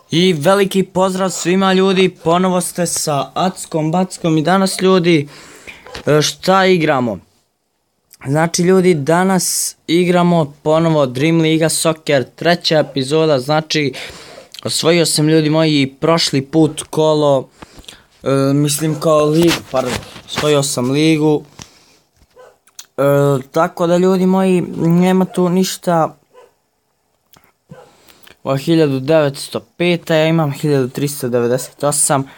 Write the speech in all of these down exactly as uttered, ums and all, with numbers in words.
I veliki pozdrav svima ljudi, ponovo ste sa Ackom Backom i danas ljudi šta igramo? Znači ljudi, danas igramo ponovo Dream Liga Soccer, treća epizoda, znači osvojio sam ljudi moji prošli put kolo, e, mislim kao ligu, pardon, osvojio sam ligu, e, tako da ljudi moji nema tu ništa. Ovo hiljadu devetsto pet, ja imam hiljadu tristo devedeset osam,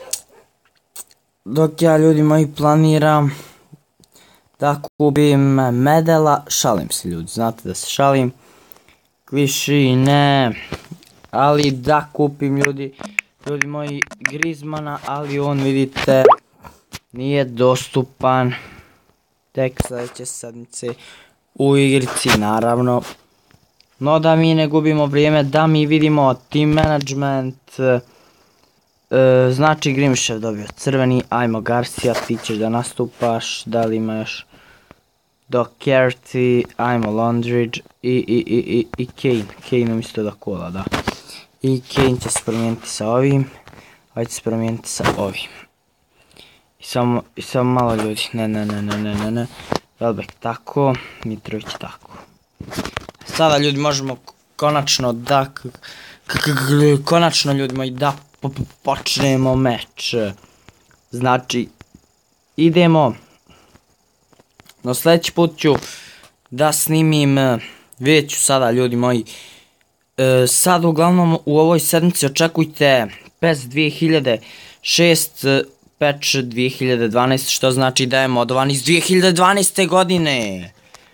dok ja ljudi moji planiram da kupim medela, šalim se ljudi, znate da se šalim, kliši ne, ali da kupim ljudi, ljudi moji Griezmana, ali on vidite nije dostupan, tek sljedeće sedmice u igrici naravno. No da mi ne gubimo vrijeme, da mi vidimo team management, e, znači Grimšev dobio crveni, ajmo Garcia, ti ćeš da nastupaš, da li ima još Doherty, ajmo Londridge i, i, i, i, i Kane, Kane umjesto da kola, da. I Kane će se promijeniti sa ovim, ovaj će se promijeniti sa ovim. I samo, i samo malo ljudi, ne, ne, ne, ne, ne, ne, ne, Welbeck tako, Mitrović tako. Sada ljudi možemo konačno da, konačno ljudi moji da počnemo meč. Znači, idemo, no sljedeći put ću da snimim, vidjet ću sada ljudi moji. E, sad uglavnom u ovoj sedmici očekujte P E S dvije hiljade šest, patch dvije hiljade dvanaest, što znači da je modovan iz dvije hiljade dvanaeste godine.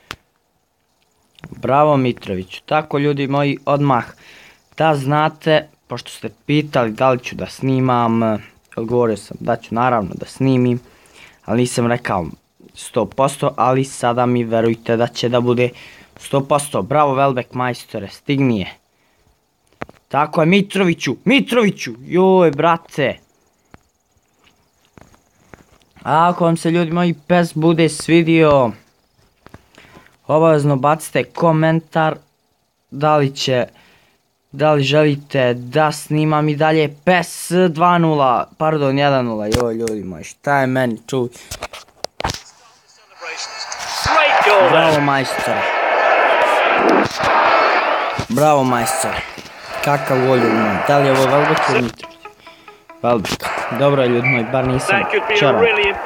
Bravo Mitroviću, tako ljudi moji odmah da znate, pošto ste pitali da li ću da snimam, odgovorio sam da ću naravno da snimim, ali nisam rekao sto posto, ali sada mi verujte da će da bude sto posto. Bravo Welbeck majstore, stigni je. Tako je Mitroviću, Mitroviću, joj brate. A ako vam se ljudi moji P E S bude svidio, obavezno bacite komentar da li će, da li želite da snimam i dalje P E S dva nula, pardon jedan nula, joj ljudi moji, šta je meni čuj. Bravo majstore. Bravo majstore. Kakav gol ljudi moji, da li je ovo Welbeck ili Mitrović? Welbeck. Dobro je ljudi moji, bar nisam čoran.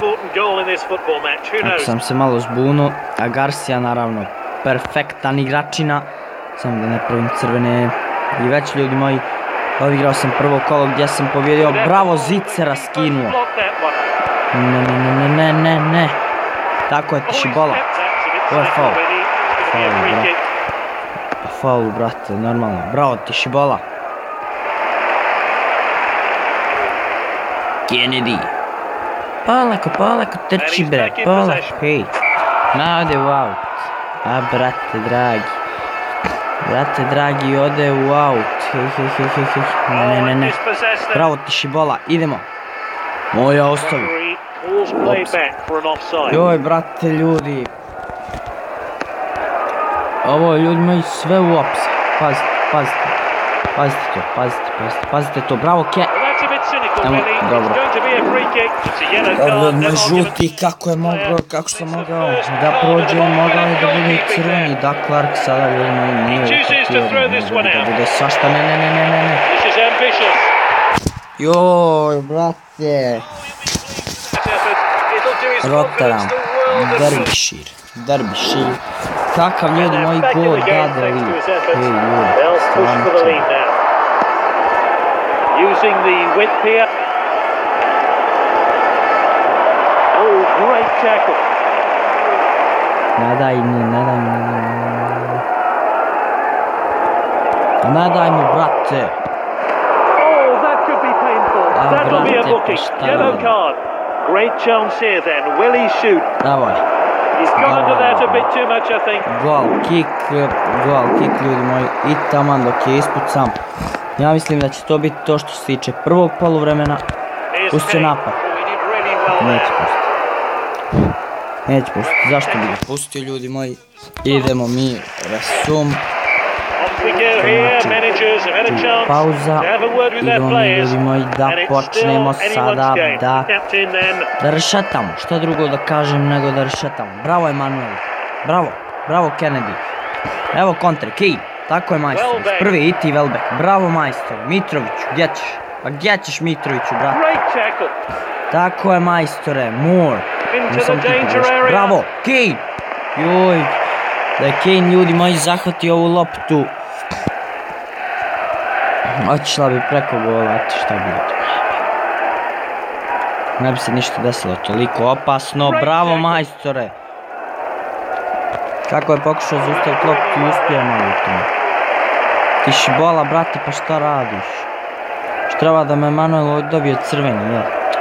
Ako sam se malo zbunuo, a Garcia naravno perfektan igračina, samo da ne pravim crvene. I već ljudi moji, odigrao sam prvo kolo gdje sam pobjedio, bravo Zicera skinuo. Ne, ne, ne, ne, ne, ne, ne. Tako je Tišibola. Ovo je faul. Faul, brate. Faul, brate, normalno. Bravo Tišibola. Kennedy. Polako, polako, trči bre, polako, hej. Ode u aut. A brate dragi. Brate dragi, ode u aut. Hej, hej, hej, hej, hej. Ne, ne, ne, ne. Bravo Tišibola, idemo. Moja ostavi. Joj, brate ljudi. Ovo ljudi moji sve u ops. Pazite, pazite. Pazite to, pazite, pazite, pazite to. Bravo Ke... Nemo, dobro. Dobro, ne žuti, kako je mogao, kako sam mogao da prođe, mogao je da bude crveni, da Clark sada ljudi moji nije ukratio, da bude svašta, ne, ne, ne, ne, ne, ne. Joj, brate. Rotterdam, Derbyshire, Derbyshire, kakav ljudi moji gol dadali, hej ljudi, stvarno će. Using the width here. Oh, great tackle. Ne daj mi, ne daj mi, ne daj mi. Ne daj mi, brate. Oh, that could be painful. That will be a booking. Yellow card. Great chance here then. Will he shoot? Давай. He's gone under that a bit too much, I think. Gol, kick, gol, kick ljudi moji. I taman dok je ispucam. Ja mislim da će to biti to što se tiče prvog poluvremena. Pustit će napad. Neće pustiti. Neće pustiti. Zašto bi ga pustio ljudi moji? Idemo mi. Resum. we go here. Managers have had a chance pauza. to have a word with their Idemo mi, players. ljudi moji, da And it's počnemo still sada anyone's game. da, The captain then. da rešetamo. Šta drugo da kažem nego da rešetamo. Bravo Emanuel. Bravo. Bravo Kennedy. Evo kontre. Kane. Tako je majstor. Prvi i ti Welbeck. Bravo majstor. Mitroviću. Gdje ćeš? Pa gdje ćeš Mitroviću, brate? Great tackle. Tako je majstore. More. Into the danger area. Bravo. Kane. Joj. Da je Kane, ljudi moji, zahvatio ovu loptu. Otišla bi preko gola, eto šta bi bilo. Ne bi se ništa desilo, toliko opasno. Bravo majstore. Kako je pokušao zaustaviti loptu i uspio malo u tome. Ti šibola, brate, pa šta radiš? Što treba da me Emanuel dobije crveni, jel?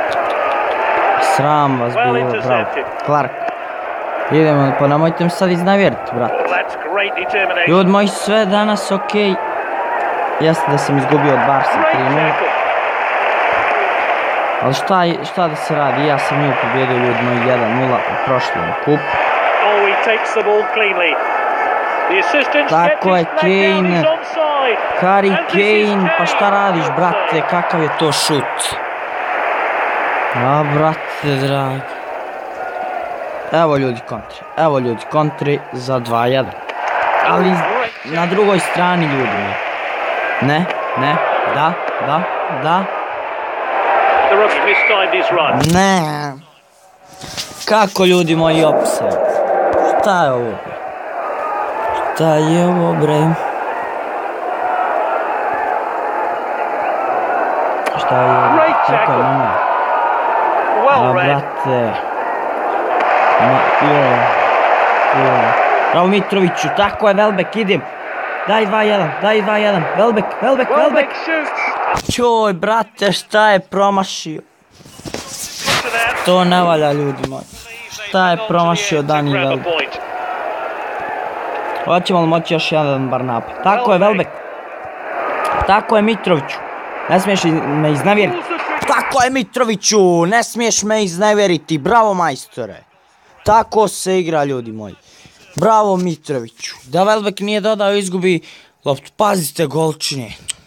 Sram vas bilo, bravo. Clark. Idemo, pa nemojte mi sad iznavjeriti, brate. Ljudi moji, sve danas okej. Jeste da sam izgubio od Barca tri nula. Ali šta, šta da se radi, ja sam nju pobjedio, ljudi moji, jedan nula u prošlom kupu. Tako je, Kane. Harry Kane, pa šta radiš, brate, kakav je to šut? A, brate, dragi. Evo ljudi kontri, evo ljudi kontri za dva jedan. Ali na drugoj strani, ljudi moji. Ne, ne, da, da, da. Ne. Kako, ljudi moji, offside? Šta je ovo? Šta je ovo, bre? Šta je ovo? Kako je mama? A, brate. Ma, je, je. Bravo Mitroviću, tako je, Welbeck, idem. Daj dva jedan, daj dva jedan, Welbeck, Welbeck, Welbeck. Čoj, brate, šta je promašio? To ne valja, ljudi moji. Šta je promašio Dani Welbeck? Hoćemo li moći još jedan bar napad? Tako je, Welbeck. Tako je, Mitroviću. Ne smiješ me iznevjeriti. Tako je, Mitroviću, ne smiješ me iznevjeriti. Bravo, majstore. Tako se igra, ljudi moji. Bravo Mitroviću. Da Welbeck nije dodao, izgubi loptu. Pazite golčine.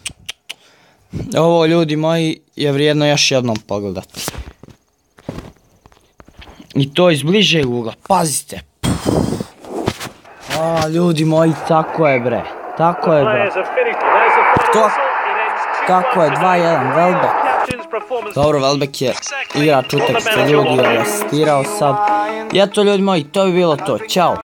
Ovo, ljudi moji, je vrijedno još jednom pogledati. I to iz bližeg ugla. Pazite. A, ljudi moji, tako je, bre. Tako je, bre. To, tako je, dva jedan, Welbeck. Dobro, Welbeck je igrač utakmice, ljudi, je asistirao sad. I eto, ljudi moji, to bi bilo to. Ćao.